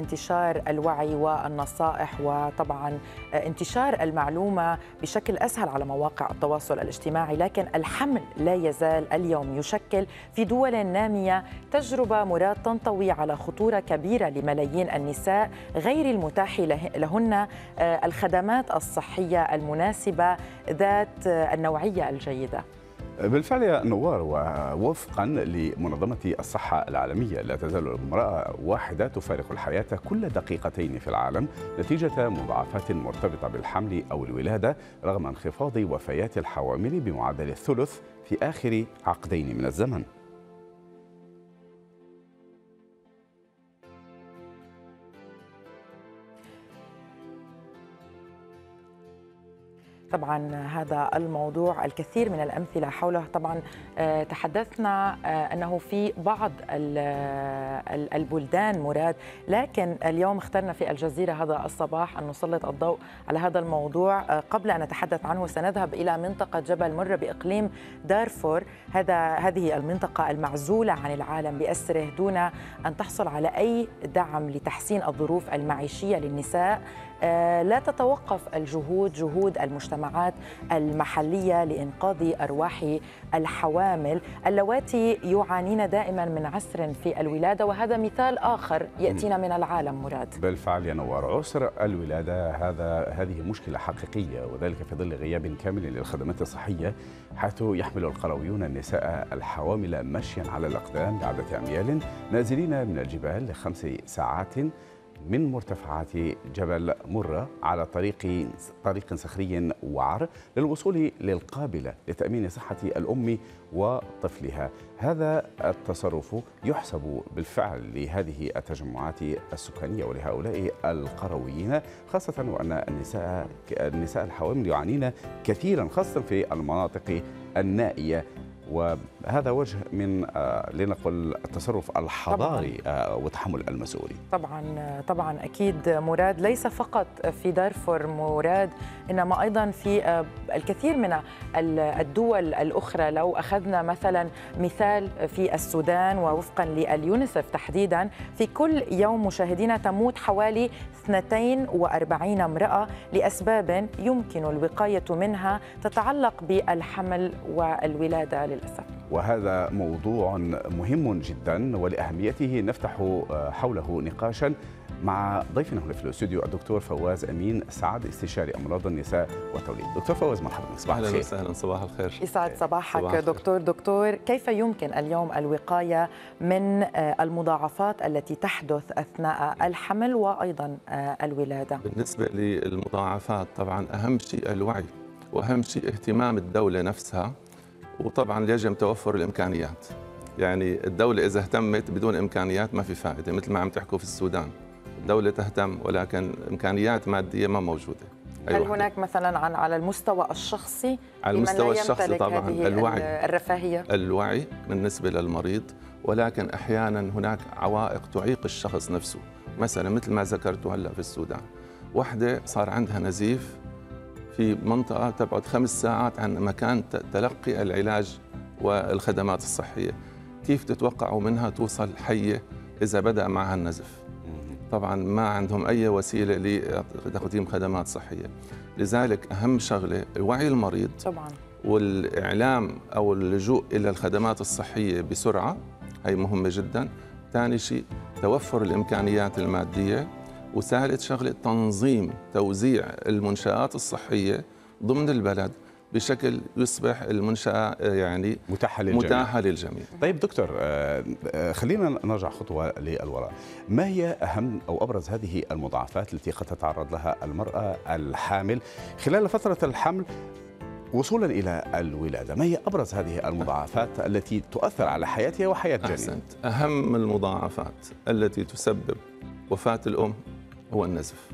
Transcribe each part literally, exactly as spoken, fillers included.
انتشار الوعي والنصائح وطبعا انتشار المعلومة بشكل أسهل على مواقع التواصل الاجتماعي، لكن الحمل لا يزال اليوم يشكل في دول نامية تجربة مراد تنطوي على خطورة كبيرة لملايين النساء غير المتاح لهن الخدمات الصحية المناسبة ذات النوعية الجيدة. بالفعل يا نوار، ووفقا لمنظمة الصحة العالمية لا تزال امرأة واحدة تفارق الحياة كل دقيقتين في العالم نتيجة مضاعفات مرتبطة بالحمل أو الولادة، رغم انخفاض وفيات الحوامل بمعدل الثلث في آخر عقدين من الزمن. طبعا هذا الموضوع الكثير من الأمثلة حوله. طبعا تحدثنا أنه في بعض البلدان مراد، لكن اليوم اخترنا في الجزيرة هذا الصباح أن نسلط الضوء على هذا الموضوع. قبل أن نتحدث عنه سنذهب إلى منطقة جبل مرة بإقليم دارفور. هذا هذه المنطقة المعزولة عن العالم بأسره دون أن تحصل على أي دعم لتحسين الظروف المعيشية للنساء. لا تتوقف الجهود جهود المجتمعات المحلية لإنقاذ أرواح الحوامل اللواتي يعانين دائما من عسر في الولادة، وهذا مثال آخر يأتينا من العالم مراد. بالفعل يا نوار، عسر الولادة هذا هذه مشكلة حقيقية، وذلك في ظل غياب كامل للخدمات الصحية، حيث يحمل القرويون النساء الحوامل مشيا على الأقدام بعدة أميال نازلين من الجبال لخمس ساعات من مرتفعات جبل مرة على طريق طريق صخري وعر للوصول للقابلة لتأمين صحة الأم وطفلها. هذا التصرف يحسب بالفعل لهذه التجمعات السكانية ولهؤلاء القرويين، خاصة وأن النساء النساء الحوامل يعانين كثيرا خاصة في المناطق النائية، وهذا وجه من لنقل التصرف الحضاري وتحمل المسؤولية. طبعا طبعا اكيد مراد، ليس فقط في دارفور مراد، انما ايضا في الكثير من الدول الاخرى. لو اخذنا مثلا مثال في السودان، ووفقا لليونيسف تحديدا في كل يوم مشاهدينا تموت حوالي اثنتين وأربعين امرأة لاسباب يمكن الوقاية منها تتعلق بالحمل والولادة للأسف. وهذا موضوع مهم جدا، ولأهميته نفتح حوله نقاشا مع ضيفنا هنا في الاستوديو الدكتور فواز أمين سعد، استشاري أمراض النساء والتوليد. دكتور فواز، مرحبا بك. صباح الخير. اهلا وسهلا، صباح الخير. يسعد صباحك صباح دكتور. دكتور، كيف يمكن اليوم الوقاية من المضاعفات التي تحدث أثناء الحمل وأيضا الولادة؟ بالنسبة للمضاعفات طبعا أهم شيء الوعي، وأهم شيء اهتمام الدولة نفسها، وطبعا يجب توفر الامكانيات. يعني الدوله اذا اهتمت بدون امكانيات ما في فائده، مثل ما عم تحكوا في السودان الدوله تهتم ولكن امكانيات ماديه ما موجوده. هل أيوة. هناك مثلا عن على المستوى الشخصي على المستوى الشخصي طبعا الوعي الرفاهيه الوعي بالنسبه للمريض، ولكن احيانا هناك عوائق تعيق الشخص نفسه. مثلا مثل ما ذكرت هلا في السودان، وحده صار عندها نزيف في منطقة تبعد خمس ساعات عن مكان تلقي العلاج والخدمات الصحية. كيف تتوقعوا منها توصل حية إذا بدأ معها النزف؟ طبعا ما عندهم أي وسيلة لتقديم خدمات صحية. لذلك أهم شغلة وعي المريض طبعا، والإعلام أو اللجوء إلى الخدمات الصحية بسرعة، هي مهمة جدا. ثاني شيء توفر الإمكانيات المادية، وثالث شغله تنظيم توزيع المنشآت الصحية ضمن البلد بشكل يصبح المنشأة يعني متاحة للجميع. متاحة للجميع. طيب دكتور، خلينا نرجع خطوة للوراء. ما هي أهم أو أبرز هذه المضاعفات التي قد تتعرض لها المرأة الحامل خلال فترة الحمل وصولا إلى الولادة؟ ما هي أبرز هذه المضاعفات التي تؤثر على حياتها وحياة جنينها؟ أحسنت. أهم المضاعفات التي تسبب وفاة الأم هو النزف.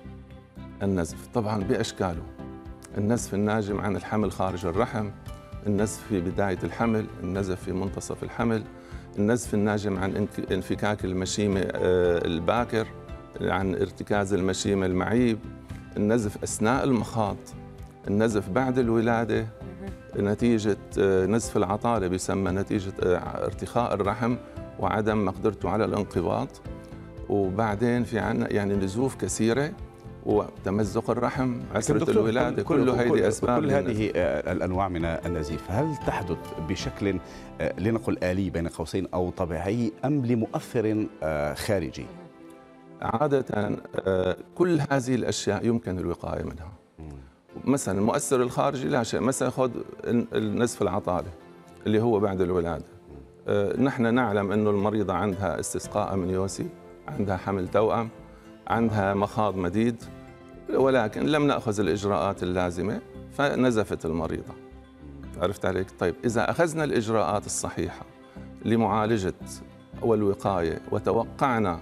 النزف طبعا بأشكاله، النزف الناجم عن الحمل خارج الرحم، النزف في بداية الحمل، النزف في منتصف الحمل، النزف الناجم عن انفكاك المشيمة الباكر، عن ارتكاز المشيمة المعيب، النزف أثناء المخاض، النزف بعد الولادة نتيجة نزف العطالة بيسمى نتيجة ارتخاء الرحم وعدم مقدرته على الانقباض، وبعدين في عنا يعني نزوف كثيره وتمزق الرحم، عسره الولاده، كل, كل هذه اسباب. كل هذه الانواع من النزيف هل تحدث بشكل لنقل آلي بين قوسين او طبيعي ام لمؤثر خارجي؟ عاده كل هذه الاشياء يمكن الوقايه منها. مثلا المؤثر الخارجي لا شيء، مثلا خذ النزف العطاله اللي هو بعد الولاده. نحن نعلم انه المريضه عندها استسقاء امنيوسي، عندها حمل توأم، عندها مخاض مديد، ولكن لم نأخذ الإجراءات اللازمة فنزفت المريضة. عرفت عليك؟ طيب إذا أخذنا الإجراءات الصحيحة لمعالجة والوقاية وتوقعنا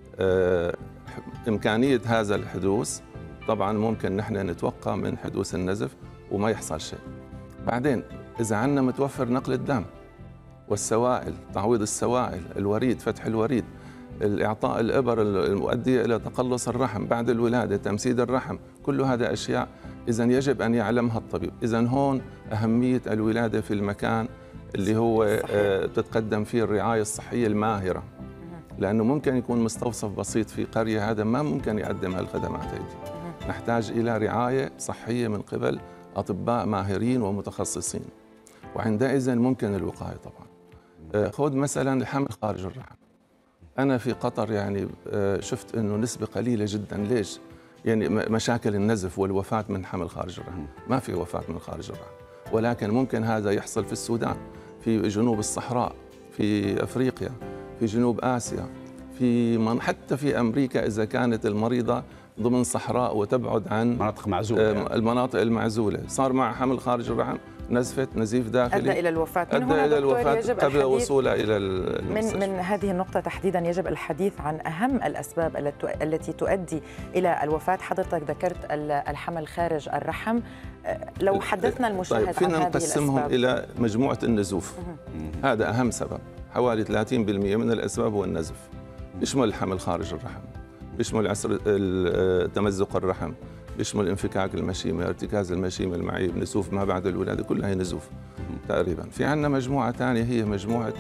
إمكانية هذا الحدوث، طبعا ممكن نحن نتوقع من حدوث النزف وما يحصل شيء. بعدين إذا عندنا متوفر نقل الدم والسوائل، تعويض السوائل، الوريد، فتح الوريد، الإعطاء الإبر المؤدية إلى تقلص الرحم بعد الولادة، تمسيد الرحم، كل هذا أشياء إذا يجب أن يعلمها الطبيب. إذا هون أهمية الولادة في المكان اللي هو آه تتقدم فيه الرعاية الصحية الماهرة، لأنه ممكن يكون مستوصف بسيط في قرية هذا ما ممكن يقدم هالخدمات هذه. نحتاج إلى رعاية صحية من قبل أطباء ماهرين ومتخصصين، وعندئذ ممكن الوقاية طبعا. آه خذ مثلا الحمل خارج الرحم. أنا في قطر يعني شفت إنه نسبة قليلة جدا. ليش؟ يعني مشاكل النزف والوفاة من حمل خارج الرحم، ما في وفاة من خارج الرحم، ولكن ممكن هذا يحصل في السودان، في جنوب الصحراء، في أفريقيا، في جنوب آسيا، في من حتى في أمريكا إذا كانت المريضة ضمن صحراء وتبعد عن مناطق معزولة، المناطق المعزولة، صار معها حمل خارج الرحم، نزفت نزيف داخلي أدى إلى الوفاة. من أدى إلى الوفاة قبل وصولها إلى المستشفى. من من هذه النقطة تحديدا يجب الحديث عن أهم الأسباب التي تؤدي إلى الوفاة. حضرتك ذكرت الحمل خارج الرحم، لو حدثنا المشاهد طيب عن هذه نقسمهم الأسباب. إلى مجموعة النزوف. هذا أهم سبب، حوالي ثلاثين بالمئة من الأسباب هو النزف، يشمل الحمل خارج الرحم، بيشمل عسر تمزق الرحم، بيشمل انفكاك المشيمة، ارتكاز المشيمة المعيب، نزوف ما بعد الولادة، كلها هي نزوف تقريبا. في عندنا مجموعة ثانية هي مجموعة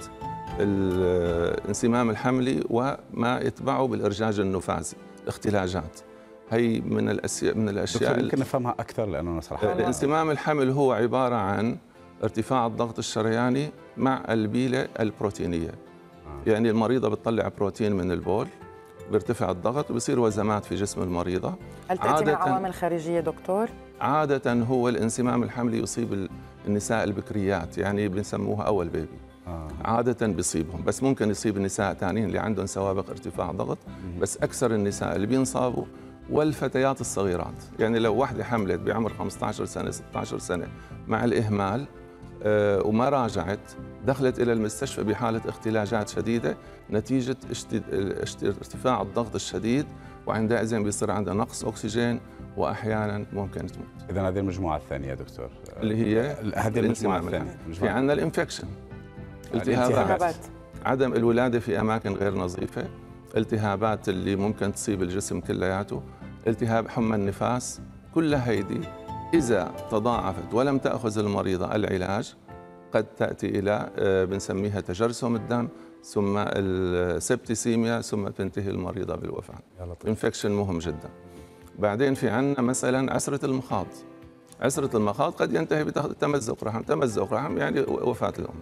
الانسمام الحملي وما يتبعه بالإرجاج النفاذي، الاختلاجات. هي من الأشياء من الأشياء يمكن نفهمها أكثر لأنه صراحة الانسمام الحمل هو عبارة عن ارتفاع الضغط الشرياني مع البيلة البروتينية. يعني المريضة بتطلع بروتين من البول، بيرتفع الضغط وبصير وزمات في جسم المريضة. هل تأتي مع عوامل خارجية دكتور؟ عادة هو الانسمام الحملي يصيب النساء البكريات، يعني بنسموها أول بيبي. آه. عادة بيصيبهم، بس ممكن يصيب النساء ثانيين اللي عندهم سوابق ارتفاع ضغط، بس أكثر النساء اللي بينصابوا والفتيات الصغيرات. يعني لو واحدة حملت بعمر خمسة عشر سنة ستة عشر سنة مع الإهمال آه وما راجعت، دخلت إلى المستشفى بحالة اختلاجات شديدة نتيجة ارتفاع الضغط الشديد، وعندئذ بيصير عندها نقص أكسجين وأحيانا ممكن تموت. إذا هذه المجموعة الثانية دكتور اللي هي هذه المجموعة الثانية. في عندنا الانفكشن، التهابات، عدم الولادة في أماكن غير نظيفة، التهابات اللي ممكن تصيب الجسم كلياته، التهاب حمى النفاس، كل هيدي إذا تضاعفت ولم تأخذ المريضة العلاج قد تأتي إلى بنسميها تجرثم الدم، ثم السبتيسيميا، ثم تنتهي المريضة بالوفاة. انفكشن مهم جدا. بعدين في عندنا مثلا عسرة المخاض. عسرة المخاض قد ينتهي بتمزق رحم، تمزق رحم يعني وفاة الأم.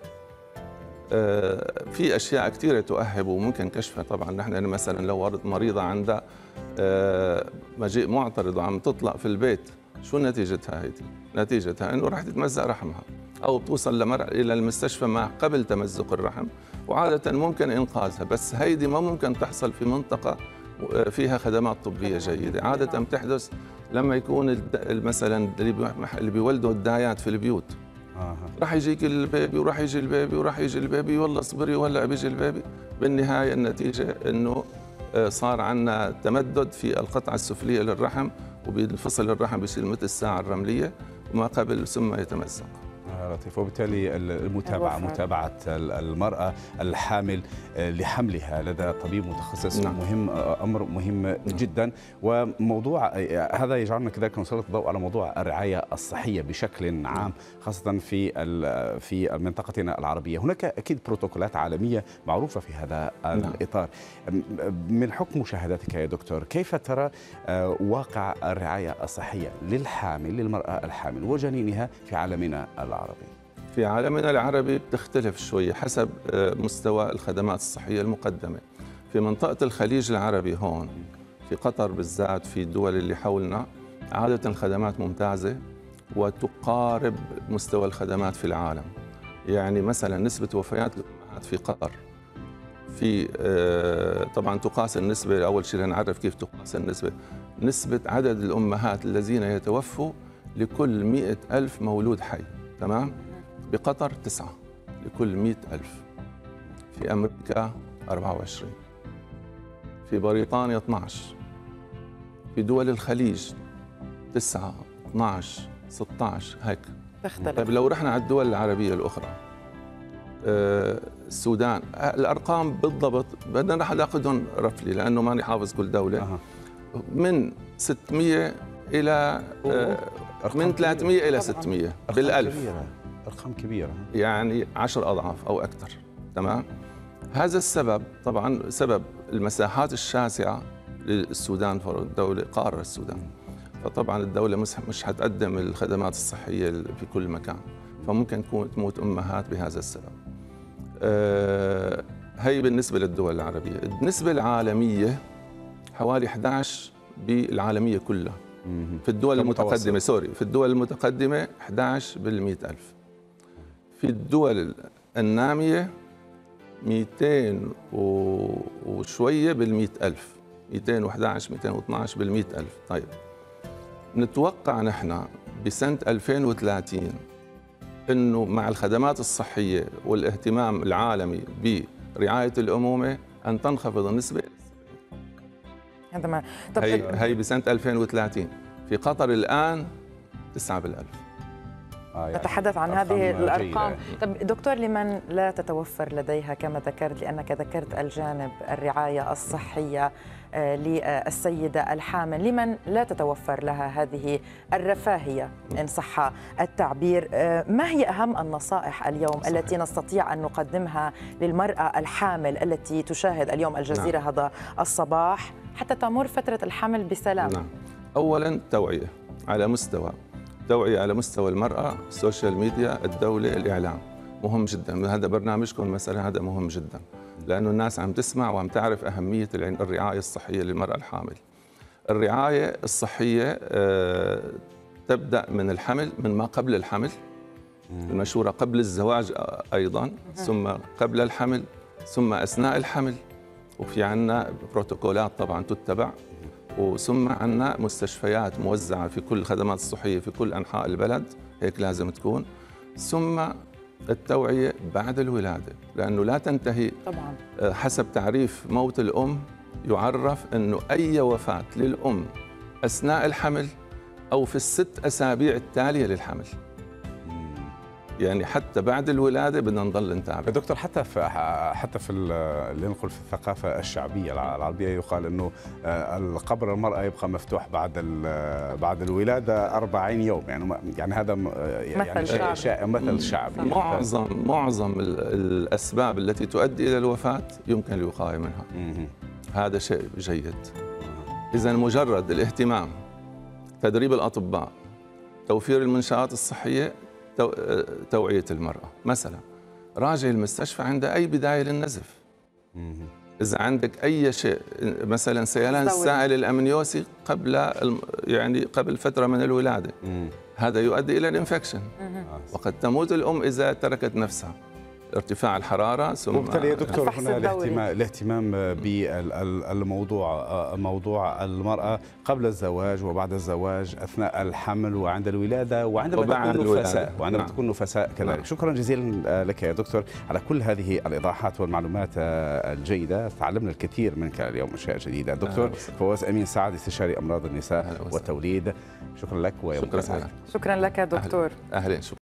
في أشياء كثيرة تؤهب وممكن كشفها. طبعا نحن مثلا لو مريضة عندها مجيء معترض وعم تطلق في البيت، شو نتيجتها هيدي؟ نتيجتها انه راح تتمزق رحمها او بتوصل لمر الى المستشفى ما قبل تمزق الرحم، وعاده ممكن انقاذها، بس هيدي ما ممكن تحصل في منطقه فيها خدمات طبيه جيده. عاده بتحدث لما يكون مثلا اللي بيولدوا الدايات في البيوت، راح يجيك البيبي وراح يجي البيبي وراح يجي البيبي، والله اصبري ولا بيجي البيبي، بالنهايه النتيجه انه صار عندنا تمدد في القطعه السفليه للرحم، وبينفصل الرحم بيصير مثل الساعه الرمليه وما قبل ثم يتمزق. آه لطيف. وبالتالي المتابعة الوفاة. متابعة المرأة الحامل لحملها لدى طبيب متخصص نعم. مهم، أمر مهم نعم. جدا. وموضوع هذا يجعلنا كذلك نسلط الضوء على موضوع الرعاية الصحية بشكل عام، خاصة في في منطقتنا العربية. هناك أكيد بروتوكولات عالمية معروفة في هذا نعم. الإطار. من حكم مشاهداتك يا دكتور، كيف ترى واقع الرعاية الصحية للحامل للمرأة الحامل وجنينها في عالمنا العربي؟ في عالمنا العربي بتختلف شوي حسب مستوى الخدمات الصحية المقدمة. في منطقة الخليج العربي هون، في قطر بالذات، في الدول اللي حولنا، عادة الخدمات ممتازة وتقارب مستوى الخدمات في العالم. يعني مثلا نسبة وفيات الأمهات في قطر، في طبعا تقاس النسبة، أول شيء نعرف كيف تقاس النسبة. نسبة عدد الأمهات الذين يتوفوا لكل مئة ألف مولود حي، تمام؟ بقطر تسعة لكل مئة ألف، في أمريكا أربعة وعشرين، في بريطانيا اثني عشر، في دول الخليج تسعة، اثني عشر، ستة عشر هيك. تختلف. طيب لو رحنا على الدول العربية الأخرى، السودان، الأرقام بالضبط بدنا رح ناخذهم رفلي لأنه ماني حافظ كل دولة. أه. من ستمئة إلى من ثلاثمئة إلى ستمئة بالألف. كبيرة. أرقام كبيرة، يعني عشر أضعاف أو أكثر، تمام؟ هذا السبب طبعا سبب المساحات الشاسعة للسودان، الدولة قارة السودان، فطبعا الدولة مش حتقدم الخدمات الصحية في كل مكان، فممكن تكون تموت أمهات بهذا السبب. أه هي بالنسبة للدول العربية. بالنسبة العالمية حوالي إحدى عشر بالعالمية كلها. في الدول المتقدمة سوري في الدول المتقدمة إحدى عشر بالمئة ألف. في الدول النامية مئتين وشوية بالمئة ألف، مئتين وإحدى عشر مئتين واثني عشر بالمئة ألف. طيب نتوقع نحن بسنة ألفين وثلاثين إنه مع الخدمات الصحية والاهتمام العالمي برعاية الأمومة أن تنخفض النسبة. هذا ما طب هي هي بسنة ألفين وثلاثين. في قطر الآن تسعة بالألف. آه يعني نتحدث عن هذه الأرقام. طب دكتور، لمن لا تتوفر لديها كما ذكرت، لأنك ذكرت الجانب الرعاية الصحية للسيدة الحامل، لمن لا تتوفر لها هذه الرفاهية إن صح التعبير، ما هي أهم النصائح اليوم صحيح. التي نستطيع أن نقدمها للمرأة الحامل التي تشاهد اليوم الجزيرة نعم. هذا الصباح حتى تمر فترة الحمل بسلام؟ نعم. أولاً توعية على مستوى توعية على مستوى المرأة، السوشيال ميديا، الدولة، الإعلام، مهم جدا. هذا برنامجكم مثلا هذا مهم جدا، لأنه الناس عم تسمع وعم تعرف أهمية الرعاية الصحية للمرأة الحامل. الرعاية الصحية تبدأ من الحمل، من ما قبل الحمل، المشورة قبل الزواج أيضا، ثم قبل الحمل، ثم أثناء الحمل، وفي عنا بروتوكولات طبعا تتبع، وثم عنا مستشفيات موزعة في كل الخدمات الصحية في كل أنحاء البلد، هيك لازم تكون. ثم التوعية بعد الولادة، لأنه لا تنتهي طبعا. حسب تعريف موت الأم يعرف أنه أي وفاة للأم أثناء الحمل أو في الست أسابيع التالية للحمل، يعني حتى بعد الولاده بدنا نضل نتابع. دكتور، حتى في حتى في اللي نقول في الثقافه الشعبيه العربيه يقال انه القبر المراه يبقى مفتوح بعد بعد الولاده أربعين يوم، يعني يعني هذا يعني مثل شيء مثل شعبي. معظم معظم الاسباب التي تؤدي الى الوفاه يمكن الوقايه منها. هذا شيء جيد. اذا مجرد الاهتمام، تدريب الاطباء، توفير المنشآت الصحيه، توعية المرأة. مثلا راجع المستشفى عند أي بداية للنزف. إذا عندك أي شيء، مثلا سيلان السائل الأمنيوسي قبل يعني قبل فترة من الولادة، هذا يؤدي إلى الانفكشن، وقد تموت الأم إذا تركت نفسها. ارتفاع الحراره ثم وبالتالي يا دكتور هنا الاهتمام الاهتمام بالموضوع، موضوع المراه قبل الزواج وبعد الزواج، اثناء الحمل وعند الولاده وعندما تكون نفساء وعندما تكون نفساء كذلك. نعم. شكرا جزيلا لك يا دكتور على كل هذه الايضاحات والمعلومات الجيده، تعلمنا الكثير منك اليوم اشياء جديده. دكتور فواز امين سعد، استشاري امراض النساء والتوليد، شكرا لك ويومك سعيد. شكرا لك دكتور. اهلا.